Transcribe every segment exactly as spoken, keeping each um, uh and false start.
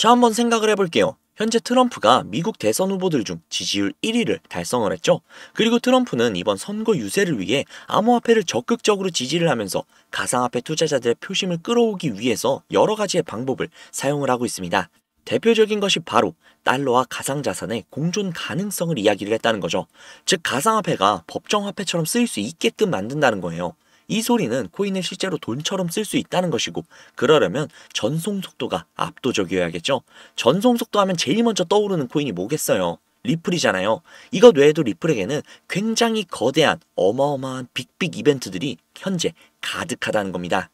자, 한번 생각을 해볼게요. 현재 트럼프가 미국 대선 후보들 중 지지율 일 위를 달성을 했죠. 그리고 트럼프는 이번 선거 유세를 위해 암호화폐를 적극적으로 지지를 하면서 가상화폐 투자자들의 표심을 끌어오기 위해서 여러 가지의 방법을 사용을 하고 있습니다. 대표적인 것이 바로 달러와 가상자산의 공존 가능성을 이야기를 했다는 거죠. 즉 가상화폐가 법정화폐처럼 쓰일 수 있게끔 만든다는 거예요. 이 소리는 코인을 실제로 돈처럼 쓸 수 있다는 것이고, 그러려면 전송 속도가 압도적이어야겠죠. 전송 속도 하면 제일 먼저 떠오르는 코인이 뭐겠어요? 리플이잖아요. 이것 외에도 리플에게는 굉장히 거대한 어마어마한 빅빅 이벤트들이 현재 가득하다는 겁니다.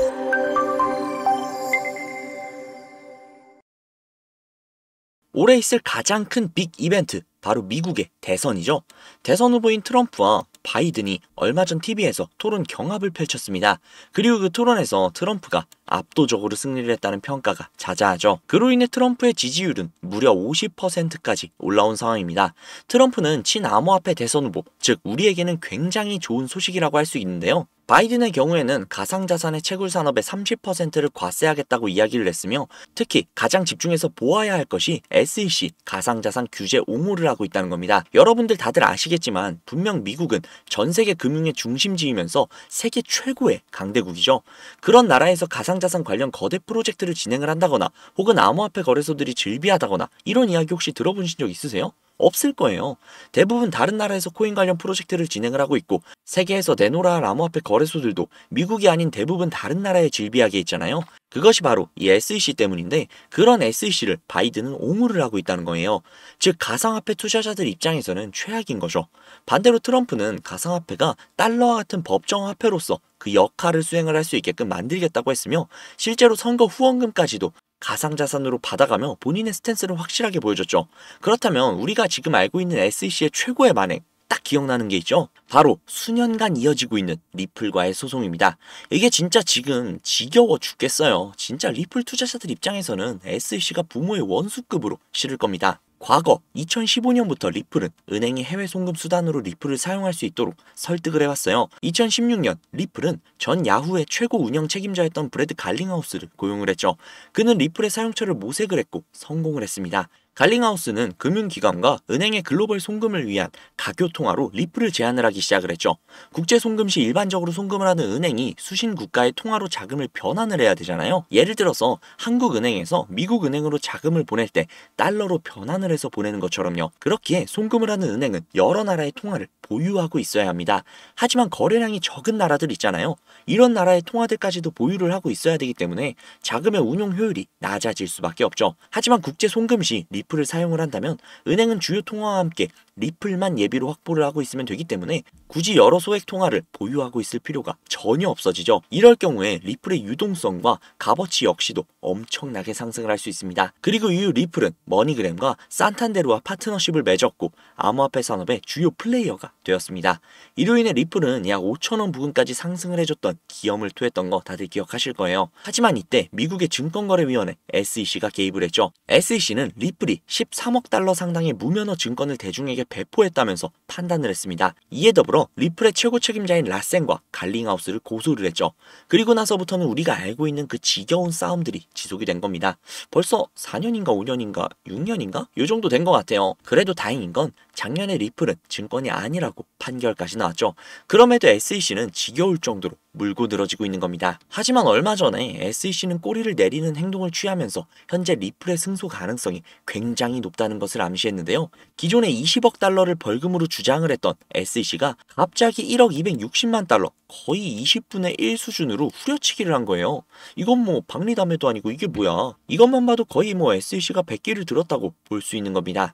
올해 있을 가장 큰 빅 이벤트, 바로 미국의 대선이죠. 대선 후보인 트럼프와 바이든이 얼마 전 티비에서 토론 경합을 펼쳤습니다. 그리고 그 토론에서 트럼프가 압도적으로 승리를 했다는 평가가 자자하죠. 그로 인해 트럼프의 지지율은 무려 오십 퍼센트까지 올라온 상황입니다. 트럼프는 친암호화폐 대선 후보, 즉 우리에게는 굉장히 좋은 소식이라고 할 수 있는데요. 바이든의 경우에는 가상자산의 채굴 산업의 삼십 퍼센트를 과세하겠다고 이야기를 했으며, 특히 가장 집중해서 보아야 할 것이 에스이씨 가상자산 규제 옹호를 하고 있다는 겁니다. 여러분들 다들 아시겠지만 분명 미국은 전 세계 금융의 중심지이면서 세계 최고의 강대국이죠. 그런 나라에서 가상자산 관련 거대 프로젝트를 진행을 한다거나 혹은 암호화폐 거래소들이 즐비하다거나 이런 이야기 혹시 들어보신 적 있으세요? 없을 거예요. 대부분 다른 나라에서 코인 관련 프로젝트를 진행을 하고 있고, 세계에서 내놓으라 할 암호화폐 거래소들도 미국이 아닌 대부분 다른 나라에 즐비하게 있잖아요. 그것이 바로 이 에스이씨 때문인데, 그런 에스이씨를 바이든은 옹호를 하고 있다는 거예요. 즉 가상화폐 투자자들 입장에서는 최악인 거죠. 반대로 트럼프는 가상화폐가 달러와 같은 법정화폐로서 그 역할을 수행을 할 수 있게끔 만들겠다고 했으며, 실제로 선거 후원금까지도 가상자산으로 받아가며 본인의 스탠스를 확실하게 보여줬죠. 그렇다면 우리가 지금 알고 있는 에스이씨의 최고의 만행, 딱 기억나는 게 있죠? 바로 수년간 이어지고 있는 리플과의 소송입니다. 이게 진짜 지금 지겨워 죽겠어요. 진짜 리플 투자자들 입장에서는 에스이씨가 부모의 원수급으로 싫을 겁니다. 과거 이천십오 년부터 리플은 은행의 해외 송금 수단으로 리플을 사용할 수 있도록 설득을 해왔어요. 이천십육 년 리플은 전 야후의 최고 운영 책임자였던 브래드 갈링하우스를 고용을 했죠. 그는 리플의 사용처를 모색을 했고 성공을 했습니다. 갈링하우스는 금융기관과 은행의 글로벌 송금을 위한 가교 통화로 리플을 제안을 하기 시작을 했죠. 국제 송금 시 일반적으로 송금을 하는 은행이 수신 국가의 통화로 자금을 변환을 해야 되잖아요. 예를 들어서 한국은행에서 미국은행으로 자금을 보낼 때 달러로 변환을 해서 보내는 것처럼요. 그렇기에 송금을 하는 은행은 여러 나라의 통화를 보유하고 있어야 합니다. 하지만 거래량이 적은 나라들 있잖아요. 이런 나라의 통화들까지도 보유를 하고 있어야 되기 때문에 자금의 운용 효율이 낮아질 수밖에 없죠. 하지만 국제 송금 시 리플을 사용을 한다면 은행은 주요 통화와 함께 리플만 예비로 확보를 하고 있으면 되기 때문에 굳이 여러 소액 통화를 보유하고 있을 필요가 전혀 없어지죠. 이럴 경우에 리플의 유동성과 값어치 역시도 엄청나게 상승을 할 수 있습니다. 그리고 이후 리플은 머니그램과 산탄데르와 파트너십을 맺었고 암호화폐 산업의 주요 플레이어가 되었습니다. 이로 인해 리플은 약 오천 원 부근까지 상승을 해줬던 기염을 토했던 거 다들 기억하실 거예요. 하지만 이때 미국의 증권거래위원회 에스이씨가 개입을 했죠. 에스이씨는 리플이 십삼억 달러 상당의 무면허 증권을 대중에게 배포했다면서 판단을 했습니다. 이에 더불어 리플의 최고 책임자인 라센과 갈링하우스를 고소를 했죠. 그리고 나서부터는 우리가 알고 있는 그 지겨운 싸움들이 지속이 된 겁니다. 벌써 사 년인가 오 년인가 육 년인가? 요 정도 된 것 같아요. 그래도 다행인 건 작년에 리플은 증권이 아니라고 판결까지 나왔죠. 그럼에도 에스이씨는 지겨울 정도로 물고 늘어지고 있는 겁니다. 하지만 얼마 전에 에스이씨는 꼬리를 내리는 행동을 취하면서 현재 리플의 승소 가능성이 굉장히 높다는 것을 암시했는데요. 기존에 이십억 달러를 벌금으로 주장을 했던 에스이씨가 갑자기 일억 이백육십만 달러, 거의 이십분의 일 수준으로 후려치기를 한 거예요. 이건 뭐 박리담회도 아니고 이게 뭐야. 이것만 봐도 거의 뭐 에스이씨가 백기를 들었다고 볼 수 있는 겁니다.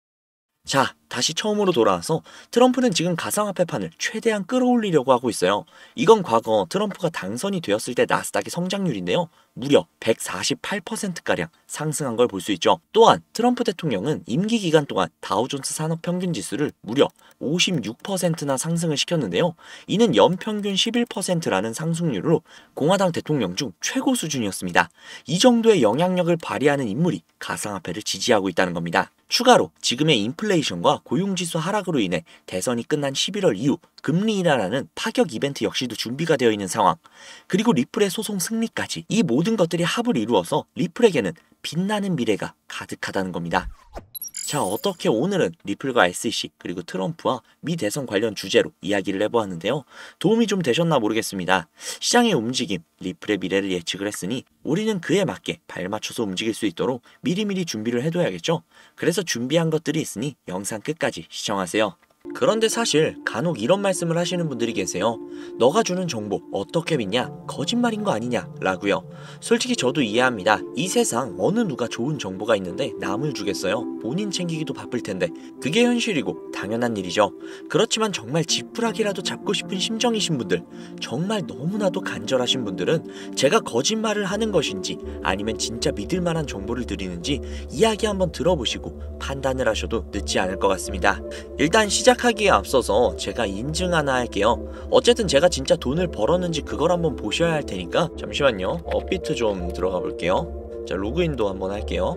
자, 다시 처음으로 돌아와서 트럼프는 지금 가상화폐판을 최대한 끌어올리려고 하고 있어요. 이건 과거 트럼프가 당선이 되었을 때 나스닥의 성장률인데요. 무려 백사십팔 퍼센트가량 상승한 걸 볼 수 있죠. 또한 트럼프 대통령은 임기 기간 동안 다우존스 산업평균지수를 무려 오십육 퍼센트나 상승을 시켰는데요. 이는 연평균 십일 퍼센트라는 상승률로 공화당 대통령 중 최고 수준이었습니다. 이 정도의 영향력을 발휘하는 인물이 가상화폐를 지지하고 있다는 겁니다. 추가로 지금의 인플레이션과 고용지수 하락으로 인해 대선이 끝난 십일월 이후 금리 인하라는 파격 이벤트 역시도 준비가 되어 있는 상황, 그리고 리플의 소송 승리까지, 이 모든 것들이 합을 이루어서 리플에게는 빛나는 미래가 가득하다는 겁니다. 자, 어떻게 오늘은 리플과 에스이씨 그리고 트럼프와 미 대선 관련 주제로 이야기를 해보았는데요. 도움이 좀 되셨나 모르겠습니다. 시장의 움직임, 리플의 미래를 예측을 했으니 우리는 그에 맞게 발맞춰서 움직일 수 있도록 미리미리 준비를 해둬야겠죠. 그래서 준비한 것들이 있으니 영상 끝까지 시청하세요. 그런데 사실 간혹 이런 말씀을 하시는 분들이 계세요. 너가 주는 정보 어떻게 믿냐? 거짓말인 거 아니냐? 라고요. 솔직히 저도 이해합니다. 이 세상 어느 누가 좋은 정보가 있는데 남을 주겠어요? 본인 챙기기도 바쁠 텐데. 그게 현실이고 당연한 일이죠. 그렇지만 정말 지푸라기라도 잡고 싶은 심정이신 분들, 정말 너무나도 간절하신 분들은 제가 거짓말을 하는 것인지 아니면 진짜 믿을 만한 정보를 드리는지 이야기 한번 들어보시고 판단을 하셔도 늦지 않을 것 같습니다. 일단 시작 하기에 앞서서 제가 인증 하나 할게요. 어쨌든 제가 진짜 돈을 벌었는지 그걸 한번 보셔야 할 테니까 잠시만요. 업비트 좀 들어가 볼게요. 자, 로그인도 한번 할게요.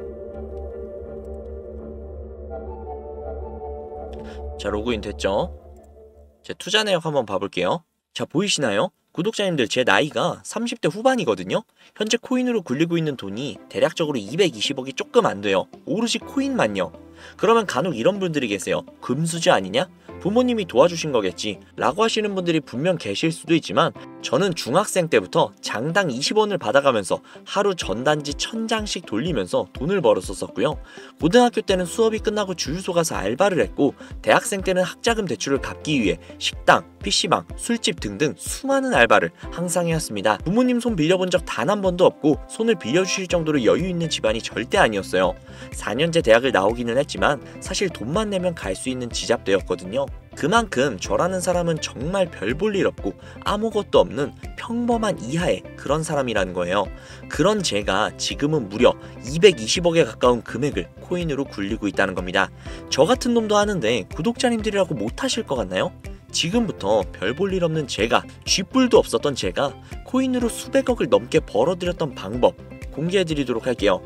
자, 로그인 됐죠? 제 투자 내역 한번 봐볼게요. 자, 보이시나요? 구독자님들, 제 나이가 삼십 대 후반이거든요. 현재 코인으로 굴리고 있는 돈이 대략적으로 이백이십억이 조금 안 돼요. 오로지 코인만요. 그러면 간혹 이런 분들이 계세요. 금수저 아니냐? 부모님이 도와주신 거겠지 라고 하시는 분들이 분명 계실 수도 있지만, 저는 중학생 때부터 장당 이십 원을 받아가면서 하루 전단지 천 장씩 돌리면서 돈을 벌었었고요. 고등학교 때는 수업이 끝나고 주유소 가서 알바를 했고, 대학생 때는 학자금 대출을 갚기 위해 식당, 피시방, 술집 등등 수많은 알바를 항상 해왔습니다. 부모님 손 빌려본 적 단 한 번도 없고 손을 빌려주실 정도로 여유 있는 집안이 절대 아니었어요. 사 년제 대학을 나오기는 했지만 사실 돈만 내면 갈 수 있는 지잡대였거든요. 그만큼 저라는 사람은 정말 별 볼 일 없고 아무것도 없는 평범한 이하의 그런 사람이라는 거예요. 그런 제가 지금은 무려 이백이십억에 가까운 금액을 코인으로 굴리고 있다는 겁니다. 저 같은 놈도 하는데 구독자님들이라고 못하실 것 같나요? 지금부터 별 볼 일 없는 제가, 쥐뿔도 없었던 제가 코인으로 수백억을 넘게 벌어들였던 방법 공개해드리도록 할게요.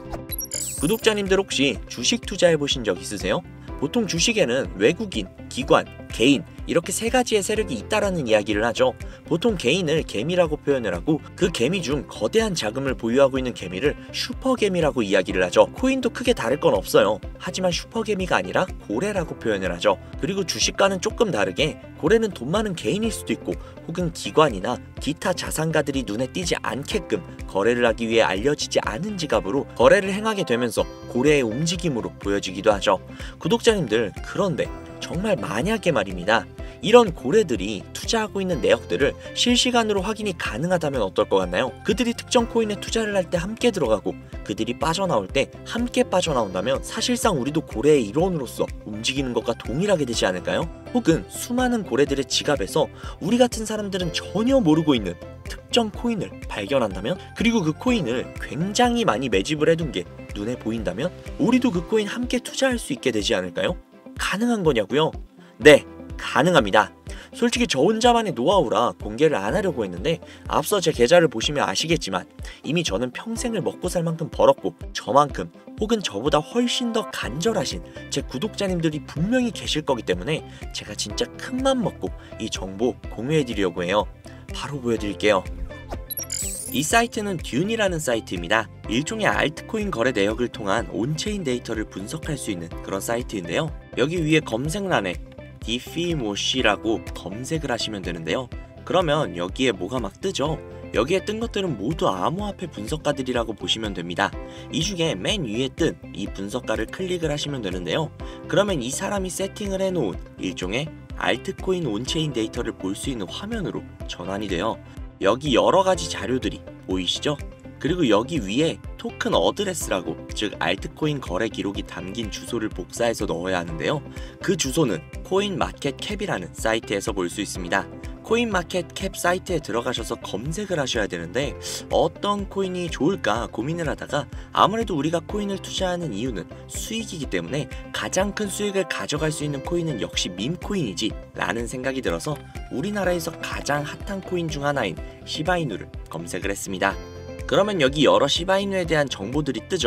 구독자님들 혹시 주식 투자해보신 적 있으세요? 보통 주식에는 외국인, 기관, 개인 이렇게 세 가지의 세력이 있다라는 이야기를 하죠. 보통 개인을 개미라고 표현을 하고 그 개미 중 거대한 자금을 보유하고 있는 개미를 슈퍼개미라고 이야기를 하죠. 코인도 크게 다를 건 없어요. 하지만 슈퍼개미가 아니라 고래라고 표현을 하죠. 그리고 주식과는 조금 다르게 고래는 돈 많은 개인일 수도 있고 혹은 기관이나 기타 자산가들이 눈에 띄지 않게끔 거래를 하기 위해 알려지지 않은 지갑으로 거래를 행하게 되면서 고래의 움직임으로 보여지기도 하죠. 구독자님들, 그런데 정말 만약에 말입니다. 이런 고래들이 투자하고 있는 내역들을 실시간으로 확인이 가능하다면 어떨 것 같나요? 그들이 특정 코인에 투자를 할 때 함께 들어가고 그들이 빠져나올 때 함께 빠져나온다면 사실상 우리도 고래의 일원으로서 움직이는 것과 동일하게 되지 않을까요? 혹은 수많은 고래들의 지갑에서 우리 같은 사람들은 전혀 모르고 있는 특정 코인을 발견한다면, 그리고 그 코인을 굉장히 많이 매집을 해둔 게 눈에 보인다면 우리도 그 코인 함께 투자할 수 있게 되지 않을까요? 가능한 거냐고요? 네, 가능합니다. 솔직히 저 혼자만의 노하우라 공개를 안 하려고 했는데 앞서 제 계좌를 보시면 아시겠지만 이미 저는 평생을 먹고 살 만큼 벌었고 저만큼 혹은 저보다 훨씬 더 간절하신 제 구독자님들이 분명히 계실 거기 때문에 제가 진짜 큰맘 먹고 이 정보 공유해드리려고 해요. 바로 보여드릴게요. 이 사이트는 듄이라는 사이트입니다. 일종의 알트코인 거래 내역을 통한 온체인 데이터를 분석할 수 있는 그런 사이트인데요. 여기 위에 검색란에 디피모시라고 검색을 하시면 되는데요. 그러면 여기에 뭐가 막 뜨죠? 여기에 뜬 것들은 모두 암호화폐 분석가들이라고 보시면 됩니다. 이 중에 맨 위에 뜬 이 분석가를 클릭을 하시면 되는데요. 그러면 이 사람이 세팅을 해놓은 일종의 알트코인 온체인 데이터를 볼 수 있는 화면으로 전환이 돼요. 여기 여러가지 자료들이 보이시죠? 그리고 여기 위에 토큰 어드레스라고, 즉 알트코인 거래 기록이 담긴 주소를 복사해서 넣어야 하는데요. 그 주소는 코인마켓캡이라는 사이트에서 볼 수 있습니다. 코인마켓캡 사이트에 들어가셔서 검색을 하셔야 되는데 어떤 코인이 좋을까 고민을 하다가 아무래도 우리가 코인을 투자하는 이유는 수익이기 때문에 가장 큰 수익을 가져갈 수 있는 코인은 역시 밈코인이지 라는 생각이 들어서 우리나라에서 가장 핫한 코인 중 하나인 시바이누를 검색을 했습니다. 그러면 여기 여러 시바이누에 대한 정보들이 뜨죠.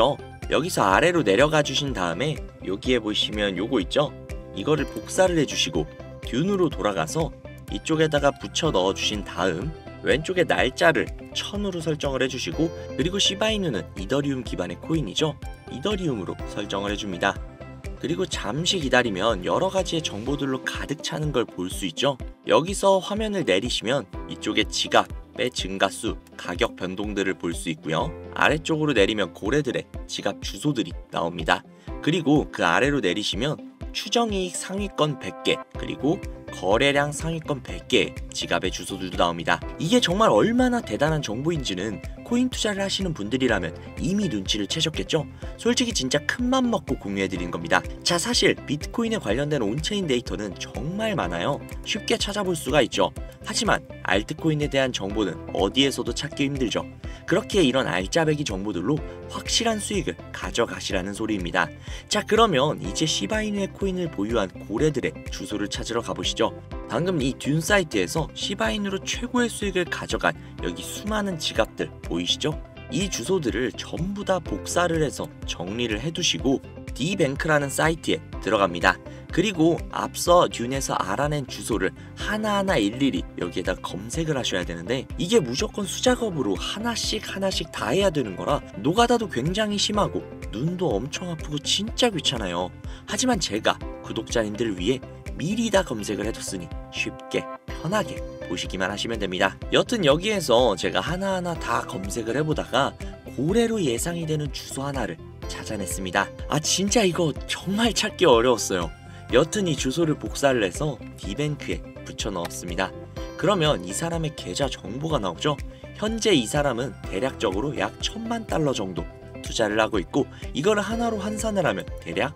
여기서 아래로 내려가 주신 다음에 여기에 보시면 요거 있죠? 이거를 복사를 해주시고 듄으로 돌아가서 이쪽에다가 붙여 넣어 주신 다음 왼쪽에 날짜를 천으로 설정을 해주시고, 그리고 시바이누는 이더리움 기반의 코인이죠. 이더리움으로 설정을 해줍니다. 그리고 잠시 기다리면 여러가지의 정보들로 가득 차는 걸 볼 수 있죠. 여기서 화면을 내리시면 이쪽에 지갑의 증가수, 가격 변동들을 볼 수 있고요. 아래쪽으로 내리면 고래들의 지갑 주소들이 나옵니다. 그리고 그 아래로 내리시면 추정이익 상위권 백 개, 그리고 거래량 상위권 백 개의 지갑의 주소들도 나옵니다. 이게 정말 얼마나 대단한 정보인지는 코인 투자를 하시는 분들이라면 이미 눈치를 채셨겠죠? 솔직히 진짜 큰맘 먹고 공유해드린 겁니다. 자, 사실 비트코인에 관련된 온체인 데이터는 정말 많아요. 쉽게 찾아볼 수가 있죠. 하지만 알트코인에 대한 정보는 어디에서도 찾기 힘들죠. 그렇기에 이런 알짜배기 정보들로 확실한 수익을 가져가시라는 소리입니다. 자, 그러면 이제 시바이누의 코인을 보유한 고래들의 주소를 찾으러 가보시죠. 방금 이 듄 사이트에서 시바이누로 최고의 수익을 가져간 여기 수많은 지갑들 보이시죠? 이 주소들을 전부 다 복사를 해서 정리를 해두시고 디뱅크라는 사이트에 들어갑니다. 그리고 앞서 듄에서 알아낸 주소를 하나하나 일일이 여기에다 검색을 하셔야 되는데, 이게 무조건 수작업으로 하나씩 하나씩 다 해야 되는 거라 노가다도 굉장히 심하고 눈도 엄청 아프고 진짜 귀찮아요. 하지만 제가 구독자님들을 위해 미리 다 검색을 해뒀으니 쉽게 편하게 보시기만 하시면 됩니다. 여튼 여기에서 제가 하나하나 다 검색을 해보다가 고래로 예상이 되는 주소 하나를 찾아냈습니다. 아, 진짜 이거 정말 찾기 어려웠어요. 여튼 이 주소를 복사를 해서 디뱅크에 붙여 넣었습니다. 그러면 이 사람의 계좌 정보가 나오죠. 현재 이 사람은 대략적으로 약 천만 달러 정도 투자를 하고 있고, 이거를 하나로 환산을 하면 대략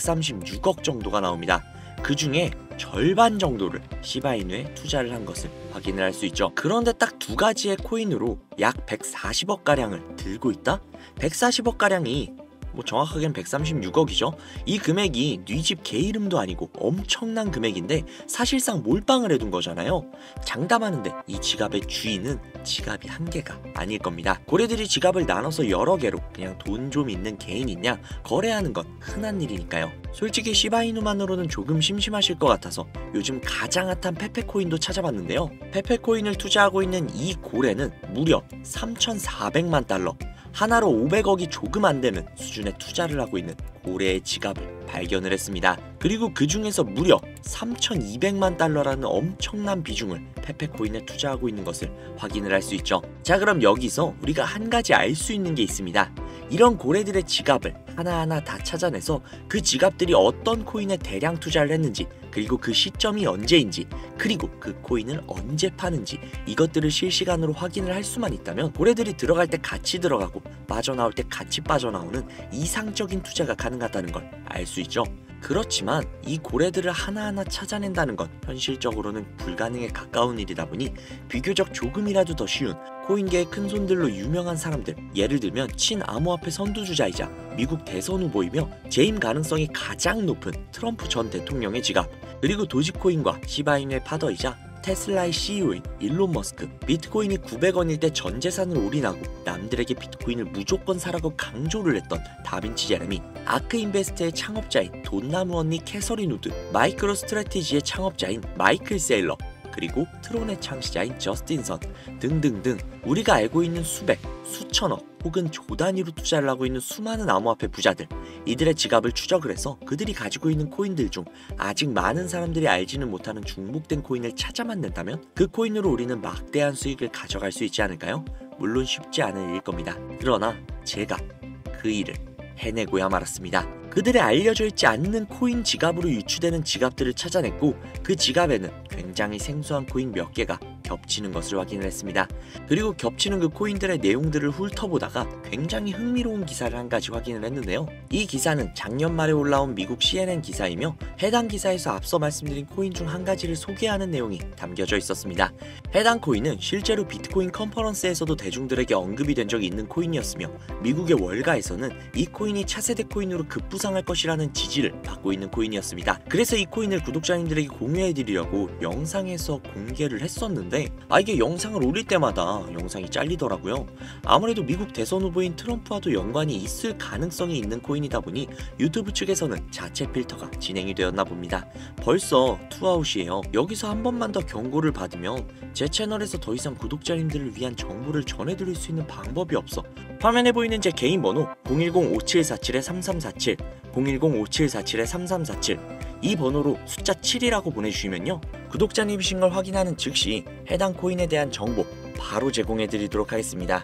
백삼십육억 정도가 나옵니다. 그 중에 절반 정도를 시바이누에 투자를 한 것을 확인을 할 수 있죠. 그런데 딱 두 가지의 코인으로 약 백사십억 가량을 들고 있다? 백사십억 가량이 뭐 정확하게는 백삼십육억이죠. 이 금액이 네 집 개 이름도 아니고 엄청난 금액인데 사실상 몰빵을 해둔 거잖아요. 장담하는데 이 지갑의 주인은 지갑이 한 개가 아닐 겁니다. 고래들이 지갑을 나눠서 여러 개로 그냥 돈 좀 있는 개인 있냐 거래하는 건 흔한 일이니까요. 솔직히 시바이누만으로는 조금 심심하실 것 같아서 요즘 가장 핫한 페페코인도 찾아봤는데요. 페페코인을 투자하고 있는 이 고래는 무려 삼천사백만 달러, 하나로 오백억이 조금 안 되는 수준의 투자를 하고 있는 고래의 지갑을 발견을 했습니다. 그리고 그 중에서 무려 삼천이백만 달러라는 엄청난 비중을 페페코인에 투자하고 있는 것을 확인을 할 수 있죠. 자, 그럼 여기서 우리가 한 가지 알 수 있는 게 있습니다. 이런 고래들의 지갑을 하나하나 다 찾아내서 그 지갑들이 어떤 코인에 대량 투자를 했는지, 그리고 그 시점이 언제인지, 그리고 그 코인을 언제 파는지, 이것들을 실시간으로 확인을 할 수만 있다면 고래들이 들어갈 때 같이 들어가고 빠져나올 때 같이 빠져나오는 이상적인 투자가 가능하다는 걸 알 수 있죠. 그렇지만 이 고래들을 하나하나 찾아낸다는 건 현실적으로는 불가능에 가까운 일이다 보니 비교적 조금이라도 더 쉬운 코인계의 큰손들로 유명한 사람들, 예를 들면 친암호화폐 선두주자이자 미국 대선 후보이며 재임 가능성이 가장 높은 트럼프 전 대통령의 지갑, 그리고 도지코인과 시바이누의 파더이자 테슬라의 씨이오인 일론 머스크, 비트코인이 구백 원일 때 전 재산을 올인하고 남들에게 비트코인을 무조건 사라고 강조를 했던 다빈치 제레미, 아크인베스트의 창업자인 돈나무 언니 캐서린 우드, 마이크로 스트래티지의 창업자인 마이클 세일러, 그리고 트론의 창시자인 저스틴 선 등등등 우리가 알고 있는 수백, 수천억 혹은 조 단위로 투자를 하고 있는 수많은 암호화폐 부자들, 이들의 지갑을 추적을 해서 그들이 가지고 있는 코인들 중 아직 많은 사람들이 알지는 못하는 중복된 코인을 찾아 만든다면 그 코인으로 우리는 막대한 수익을 가져갈 수 있지 않을까요? 물론 쉽지 않은 일일 겁니다. 그러나 제가 그 일을 해내고야 말았습니다. 그들의 알려져 있지 않는 코인 지갑으로 유추되는 지갑들을 찾아냈고, 그 지갑에는 굉장히 생소한 코인 몇 개가 겹치는 것을 확인을 했습니다. 그리고 겹치는 그 코인들의 내용들을 훑어보다가 굉장히 흥미로운 기사를 한 가지 확인을 했는데요. 이 기사는 작년 말에 올라온 미국 씨엔엔 기사이며 해당 기사에서 앞서 말씀드린 코인 중 한 가지를 소개하는 내용이 담겨져 있었습니다. 해당 코인은 실제로 비트코인 컨퍼런스에서도 대중들에게 언급이 된 적이 있는 코인이었으며 미국의 월가에서는 이 코인이 차세대 코인으로 급부상할 것이라는 지지를 받고 있는 코인이었습니다. 그래서 이 코인을 구독자님들에게 공유해드리려고 영상에서 공개를 했었는데 있었는데 아 이게 영상을 올릴 때마다 영상이 잘리더라고요. 아무래도 미국 대선 후보인 트럼프와도 연관이 있을 가능성이 있는 코인이다 보니 유튜브 측에서는 자체 필터가 진행이 되었나 봅니다. 벌써 투아웃이에요. 여기서 한 번만 더 경고를 받으면 제 채널에서 더 이상 구독자님들을 위한 정보를 전해드릴 수 있는 방법이 없어. 화면에 보이는 제 개인 번호 공일공 오칠사칠 삼삼사칠 공일공 오칠사칠 삼삼사칠 이 번호로 숫자 칠이라고 보내주시면요 구독자님이신 걸 확인하는 즉시 해당 코인에 대한 정보 바로 제공해드리도록 하겠습니다.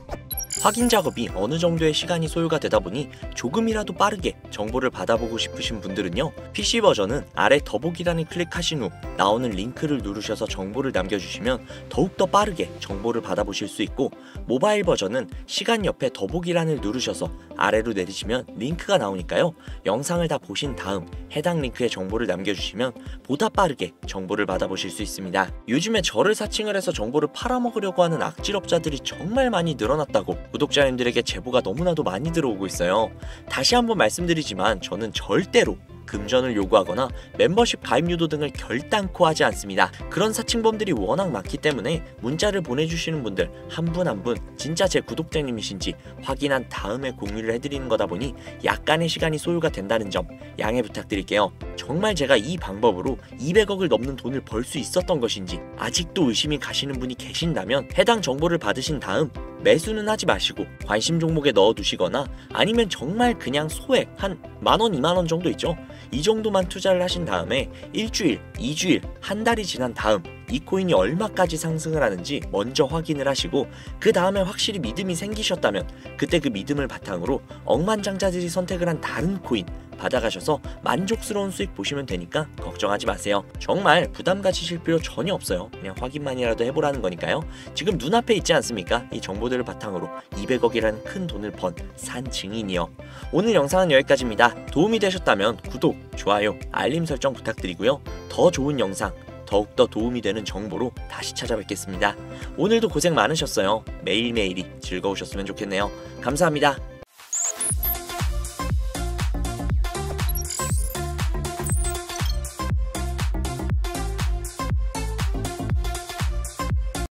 확인 작업이 어느 정도의 시간이 소요가 되다 보니 조금이라도 빠르게 정보를 받아보고 싶으신 분들은요 피씨 버전은 아래 더보기란을 클릭하신 후 나오는 링크를 누르셔서 정보를 남겨주시면 더욱더 빠르게 정보를 받아보실 수 있고, 모바일 버전은 시간 옆에 더보기란을 누르셔서 아래로 내리시면 링크가 나오니까요 영상을 다 보신 다음 해당 링크에 정보를 남겨주시면 보다 빠르게 정보를 받아보실 수 있습니다. 요즘에 저를 사칭을 해서 정보를 팔아먹으려고 하는 악질업자들이 정말 많이 늘어났다고 구독자님들에게 제보가 너무나도 많이 들어오고 있어요. 다시 한번 말씀드리지만 저는 절대로 금전을 요구하거나 멤버십 가입 유도 등을 결단코 하지 않습니다. 그런 사칭범들이 워낙 많기 때문에 문자를 보내주시는 분들 한 분 한 분 진짜 제 구독자님이신지 확인한 다음에 공유를 해드리는 거다 보니 약간의 시간이 소요가 된다는 점 양해 부탁드릴게요. 정말 제가 이 방법으로 이백억을 넘는 돈을 벌 수 있었던 것인지 아직도 의심이 가시는 분이 계신다면 해당 정보를 받으신 다음 매수는 하지 마시고 관심 종목에 넣어두시거나 아니면 정말 그냥 소액 한 만원, 이만원 정도 있죠? 이 정도만 투자를 하신 다음에 일주일, 이주일, 한 달이 지난 다음 이 코인이 얼마까지 상승을 하는지 먼저 확인을 하시고 그 다음에 확실히 믿음이 생기셨다면 그때 그 믿음을 바탕으로 억만장자들이 선택을 한 다른 코인 받아가셔서 만족스러운 수익 보시면 되니까 걱정하지 마세요. 정말 부담 가지실 필요 전혀 없어요. 그냥 확인만이라도 해보라는 거니까요. 지금 눈앞에 있지 않습니까? 이 정보들을 바탕으로 이백억이라는 큰 돈을 번 산 증인이요. 오늘 영상은 여기까지입니다. 도움이 되셨다면 구독, 좋아요, 알림 설정 부탁드리고요. 더 좋은 영상, 더욱더 도움이 되는 정보로 다시 찾아뵙겠습니다. 오늘도 고생 많으셨어요. 매일매일이 즐거우셨으면 좋겠네요. 감사합니다.